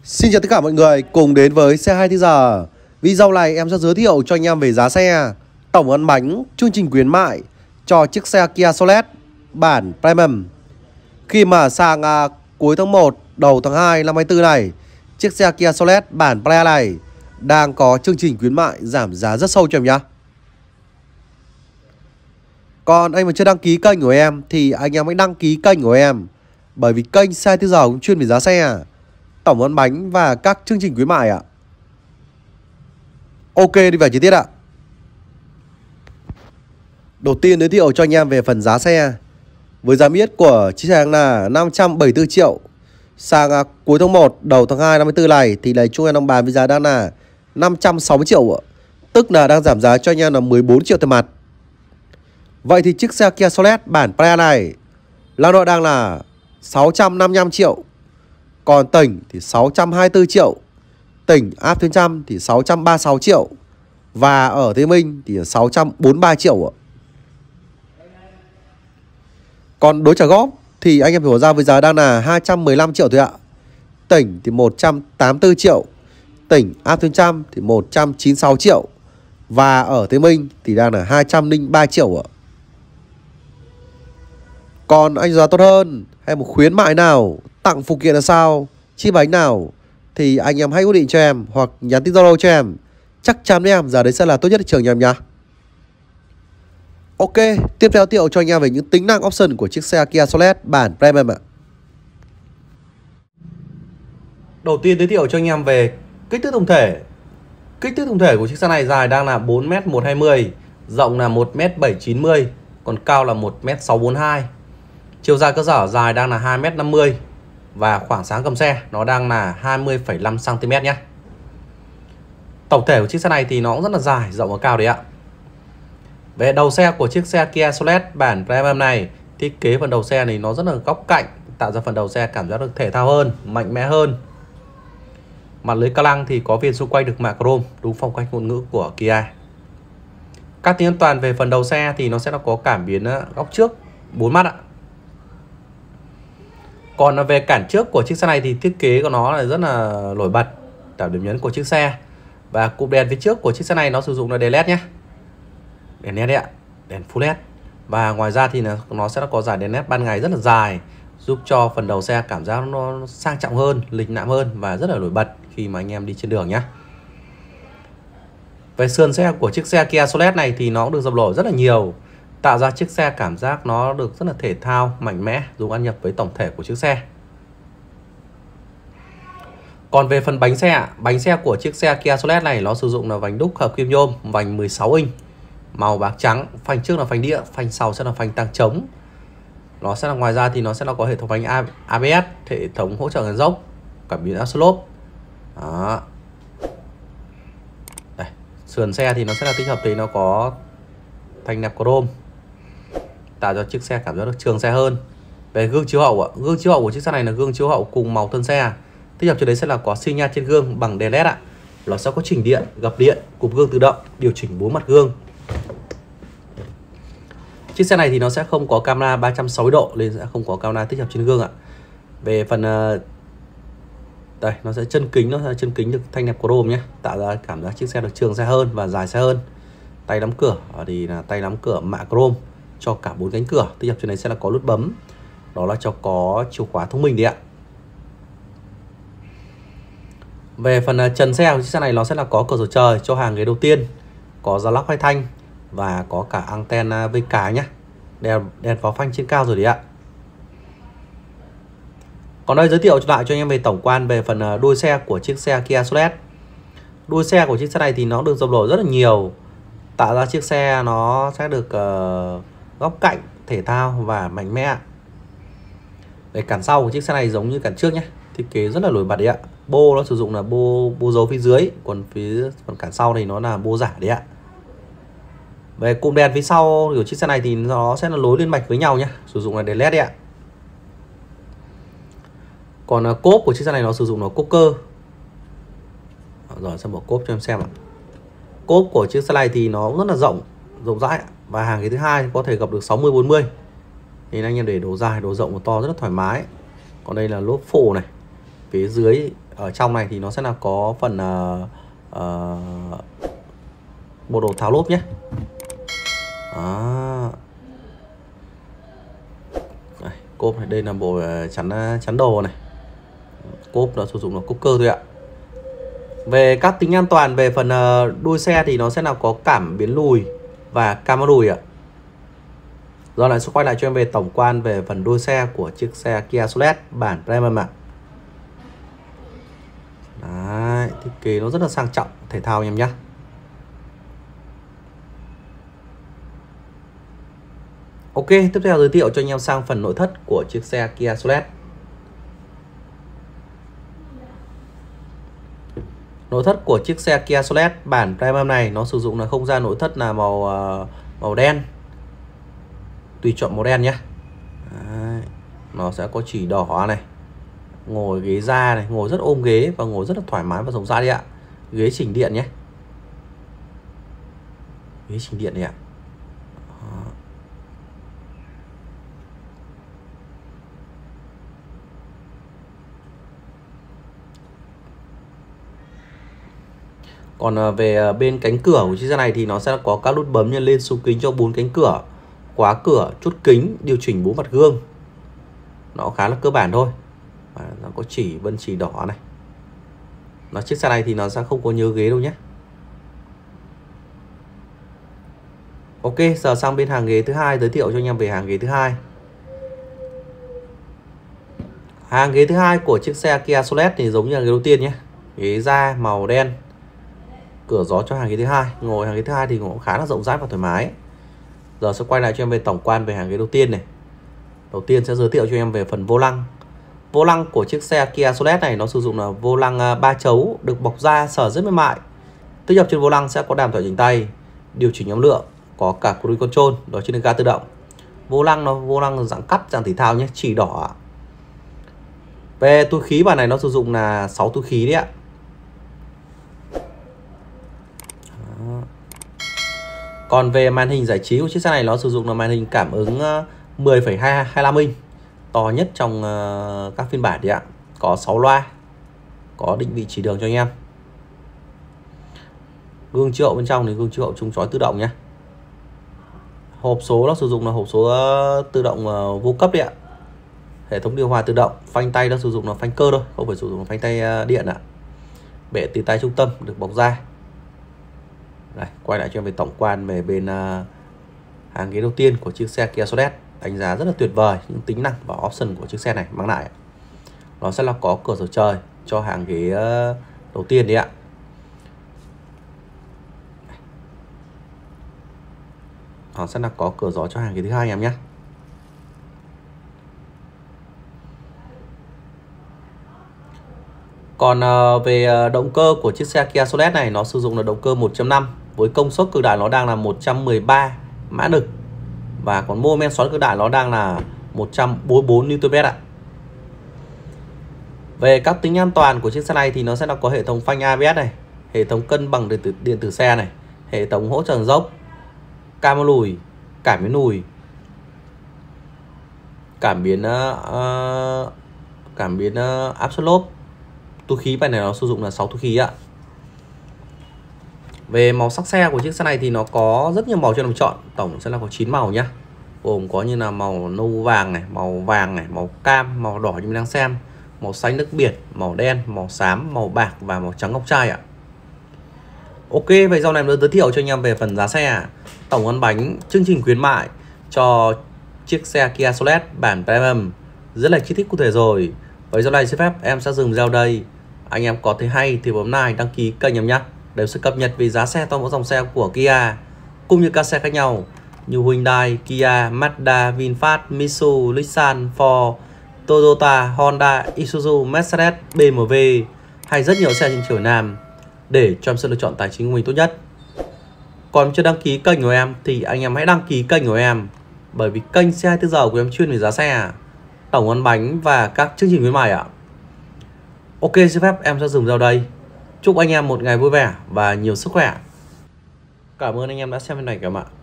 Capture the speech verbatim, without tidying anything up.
Xin chào tất cả mọi người, cùng đến với xe hai mươi tư giờ. Video này em sẽ giới thiệu cho anh em về giá xe, tổng ấn bánh, chương trình khuyến mại cho chiếc xe Kia Solet bản Premium. Khi mà sang à, cuối tháng một, đầu tháng hai năm hai mươi tư này, chiếc xe Kia Solet bản Premium này đang có chương trình khuyến mại giảm giá rất sâu cho em nhá. Còn anh mà chưa đăng ký kênh của em thì anh em hãy đăng ký kênh của em, bởi vì kênh xe hai mươi tư giờ cũng chuyên về giá xe, tổng ấn bánh và các chương trình khuyến mại ạ. Ok, đi vào chi tiết ạ. Đầu tiên giới thiệu cho anh em về phần giá xe. Với giá miết của chiếc xe là năm trăm bảy mươi tư triệu. Sang à, cuối tháng một, đầu tháng hai năm hai mươi tư này thì lấy chúng em đang bán với giá đang là năm trăm sáu mươi triệu ạ. Tức là đang giảm giá cho anh em là mười bốn triệu tiền mặt. Vậy thì chiếc xe Kia Solet bản Premium này lao động đang là sáu trăm năm mươi lăm triệu. Còn tỉnh thì sáu trăm hai mươi tư triệu. Tỉnh áp chín trăm thì sáu trăm ba mươi sáu triệu. Và ở Thế Minh thì sáu trăm bốn mươi ba triệu ạ. Còn đối trả góp thì anh em phải bỏ ra với giá đang là hai trăm mười lăm triệu thôi ạ. Tỉnh thì một trăm tám mươi tư triệu. Tỉnh áp chín trăm thì một trăm chín mươi sáu triệu. Và ở Thế Minh thì đang là hai trăm lẻ ba triệu ạ. Còn anh giá tốt hơn hay một khuyến mại nào, tặng phụ kiện là sao, chi bánh nào thì anh em hãy quyết định cho em hoặc nhắn tin Zalo cho em. Chắc chắn với em giá đấy sẽ là tốt nhất thị trường nhà em nhá. Ok, tiếp theo giới thiệu cho anh em về những tính năng option của chiếc xe Kia Solet bản Premium ạ. Đầu tiên giới thiệu cho anh em về kích thước tổng thể. Kích thước tổng thể của chiếc xe này dài đang là bốn mét một trăm hai mươi, rộng là một mét bảy trăm chín mươi, còn cao là một mét sáu trăm bốn mươi hai. Chiều dài cơ sở dài đang là hai mét năm mươi và khoảng sáng cầm xe nó đang là hai mươi phẩy năm xăng ti mét nhé. Tổng thể của chiếc xe này thì nó cũng rất là dài, rộng và cao đấy ạ. Về đầu xe của chiếc xe Kia Solet bản Premium này, thiết kế phần đầu xe này nó rất là góc cạnh, tạo ra phần đầu xe cảm giác được thể thao hơn, mạnh mẽ hơn. Mặt lưới ca lăng thì có viền xung quanh được mạ chrome, đúng phong cách ngôn ngữ của Kia. Các tính an toàn về phần đầu xe thì nó sẽ có cảm biến góc trước bốn mắt ạ. Còn về cản trước của chiếc xe này thì thiết kế của nó là rất là nổi bật, tạo điểm nhấn của chiếc xe. Và cụm đèn phía trước của chiếc xe này nó sử dụng là đèn led nhé. Đèn led đấy ạ, đèn full led. Và ngoài ra thì nó sẽ có dải đèn led ban ngày rất là dài, giúp cho phần đầu xe cảm giác nó sang trọng hơn, lịch lãm hơn và rất là nổi bật khi mà anh em đi trên đường nhé. Về sườn xe của chiếc xe Kia Solet này thì nó cũng được dập nổi rất là nhiều, tạo ra chiếc xe cảm giác nó được rất là thể thao, mạnh mẽ, dùng ăn nhập với tổng thể của chiếc xe. Còn về phần bánh xe, bánh xe của chiếc xe Kia Solet này nó sử dụng là vành đúc hợp kim nhôm, vành mười sáu inch, màu bạc trắng, phanh trước là phanh đĩa, phanh sau sẽ là phanh tăng trống. Nó sẽ là ngoài ra thì nó sẽ là có hệ thống phanh a bê ét, hệ thống hỗ trợ gần dốc, cảm biến áp slope. Đó. Đây, sườn xe thì nó sẽ là tích hợp thì nó có thanh nẹp chrome, tạo cho chiếc xe cảm giác được trường xe hơn. Về gương chiếu hậu, gương chiếu hậu của chiếc xe này là gương chiếu hậu cùng màu thân xe. Tích hợp cho đấy sẽ là có xi nhan trên gương bằng đèn led ạ. Nó sẽ có chỉnh điện, gập điện, cụp gương tự động, điều chỉnh bốn mặt gương. Chiếc xe này thì nó sẽ không có camera ba trăm sáu mươi độ nên sẽ không có camera tích hợp trên gương ạ. Về phần đây, nó sẽ chân kính, nó sẽ chân kính được thanh nẹp chrome nhé, tạo ra cảm giác chiếc xe được trường xe hơn và dài xe hơn. Tay nắm cửa thì là tay nắm cửa mạ chrome cho cả bốn cánh cửa, tích hợp trên đấy sẽ là có nút bấm, đó là cho có chìa khóa thông minh đấy ạ. Về phần trần xe của chiếc xe này nó sẽ là có cửa sổ trời cho hàng ghế đầu tiên, có giá lắc hai thanh và có cả anten vê cá nhé, đèn đèn pháo phanh trên cao rồi đấy ạ. Còn đây giới thiệu lại cho anh em về tổng quan về phần đuôi xe của chiếc xe Kia Solet. Đuôi xe của chiếc xe này thì nó được dập nổi rất là nhiều, tạo ra chiếc xe nó sẽ được uh, góc cạnh, thể thao và mạnh mẽ. Về cản sau của chiếc xe này giống như cản trước nhé, thiết kế rất là nổi bật đấy ạ. Bô nó sử dụng là bô bô dấu phía dưới, còn phía còn cản sau thì nó là bô giả đấy ạ. Về cụm đèn phía sau của chiếc xe này thì nó sẽ là nối liên mạch với nhau nhé, sử dụng là đèn led đấy ạ. Còn uh, cốp của chiếc xe này nó sử dụng là cốp cơ. Rồi sẽ bỏ cốp cho em xem ạ. Cốp của chiếc xe này thì nó rất là rộng, rộng rãi và hàng ghế thứ hai có thể gập được sáu mươi bốn mươi. Nên anh em để độ dài, độ rộng và to rất là thoải mái. Còn đây là lốp phụ này, phía dưới Ở trong này thì nó sẽ là có phần uh, uh, bộ đồ tháo lốp nhé. Đó. Đây, cốp này, đây là bộ chắn chắn đồ này. Cốp nó sử dụng là cốp cơ thôi ạ. Về các tính an toàn về phần uh, đuôi xe thì nó sẽ là có cảm biến lùi và camera lùi ạ. Rồi lại sẽ quay lại cho em về tổng quan về phần đuôi xe của chiếc xe Kia Solet bản Premium ạ. Đấy, thiết kế nó rất là sang trọng, thể thao anh em nhé. Ok, tiếp theo giới thiệu cho anh em sang phần nội thất của chiếc xe Kia Solet. Nội thất của chiếc xe Kia Solet bản Premium này nó sử dụng là không gian nội thất là màu uh, màu đen. Tùy chọn màu đen nhé. Đấy, nó sẽ có chỉ đỏ này. Ngồi ghế da này, ngồi rất ôm ghế và ngồi rất là thoải mái và rộng rãi đi ạ. Ghế chỉnh điện nhé. Ghế chỉnh điện này ạ. Còn về bên cánh cửa của chiếc xe này thì nó sẽ có các nút bấm như lên xuống kính cho bốn cánh cửa, khóa cửa, chốt kính, điều chỉnh bốn mặt gương. Nó khá là cơ bản thôi. Và nó có chỉ vân chỉ đỏ này. Nó chiếc xe này thì nó sẽ không có nhớ ghế đâu nhé. Ok, giờ sang bên hàng ghế thứ hai, giới thiệu cho anh em về hàng ghế thứ hai. Hàng ghế thứ hai của chiếc xe Kia Solet thì giống như ghế đầu tiên nhé. Ghế da màu đen. Cửa gió cho hàng ghế thứ hai. Ngồi hàng ghế thứ hai thì cũng khá là rộng rãi và thoải mái. Giờ sẽ quay lại cho em về tổng quan về hàng ghế đầu tiên này. Đầu tiên sẽ giới thiệu cho em về phần vô lăng. Vô lăng của chiếc xe Kia Solet này nó sử dụng là vô lăng ba chấu, được bọc da sờ rất mềm mại. Tích hợp trên vô lăng sẽ có đàm thoại chính tay, điều chỉnh âm lượng, có cả cruise control, đó chính là ga tự động. Vô lăng nó vô lăng dạng cắt, dạng thể thao nhé, chỉ đỏ. Về túi khí bản này nó sử dụng là sáu túi khí đấy ạ. Còn về màn hình giải trí của chiếc xe này nó sử dụng là màn hình cảm ứng mười phẩy hai mươi lăm inch, to nhất trong uh, các phiên bản đấy ạ. Có sáu loa, có định vị chỉ đường cho anh em. Gương chiếu hậu bên trong thì gương chiếu hậu chống chói tự động nhé. Hộp số nó sử dụng là hộp số uh, tự động uh, vô cấp đấy ạ. Hệ thống điều hòa tự động. Phanh tay nó sử dụng là phanh cơ thôi, không phải sử dụng là phanh tay uh, điện ạ. Bệ tì tay trung tâm được bọc da. Đây, quay lại cho em về tổng quan về bên uh, hàng ghế đầu tiên của chiếc xe Kia Solet. Đánh giá rất là tuyệt vời những tính năng và option của chiếc xe này mang lại. Nó sẽ là có cửa sổ trời cho hàng ghế uh, đầu tiên đấy ạ. Nó sẽ là có cửa gió cho hàng ghế thứ hai anh em nhé. Còn uh, về uh, động cơ của chiếc xe Kia Solet này nó sử dụng là động cơ một chấm năm với công suất cực đại nó đang là một trăm mười ba mã lực. Và còn mô men xoắn cực đại nó đang là một trăm bốn mươi bốn Newton mét ạ. Về các tính an toàn của chiếc xe này thì nó sẽ là có hệ thống phanh a bê ét này, hệ thống cân bằng điện tử, điện tử xe này, hệ thống hỗ trợ dốc, camera lùi, cảm biến lùi, cảm biến uh, cảm biến uh, áp suất lốp. Túi khí bài này nó sử dụng là sáu túi khí ạ. Về màu sắc xe của chiếc xe này thì nó có rất nhiều màu cho mình chọn, tổng sẽ là có chín màu nhá. Gồm có như là màu nâu vàng này, màu vàng này, màu cam, màu đỏ như mình đang xem, màu xanh nước biển, màu đen, màu xám, màu bạc và màu trắng ngọc trai ạ. Ok, vậy sau này mình giới thiệu cho anh em về phần giá xe. Tổng ấn bánh chương trình khuyến mại cho chiếc xe Kia Solet bản Premium rất là chi tiết cụ thể rồi. Vậy sau này xin phép em sẽ dừng video đây. Anh em có thấy hay thì bấm like đăng ký kênh em nhé, đều sẽ cập nhật về giá xe toàn bộ dòng xe của Kia cũng như các xe khác nhau như Hyundai, Kia, Mazda, VinFast, Mitsubishi, Nissan, Ford, Toyota, Honda, Isuzu, Mercedes, bê em vê hay rất nhiều xe trên chiều Nam để cho em sự lựa chọn tài chính của mình tốt nhất. Còn chưa đăng ký kênh của em thì anh em hãy đăng ký kênh của em, bởi vì kênh xe hai mươi tư giờ của em chuyên về giá xe, tổng ấn bánh và các chương trình khuyến mại ạ. Ok, xin phép em sẽ dừng video đây. Chúc anh em một ngày vui vẻ và nhiều sức khỏe. Cảm ơn anh em đã xem video này các bạn.